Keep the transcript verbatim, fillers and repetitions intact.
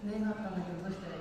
念があったんだけどどうしたらいい？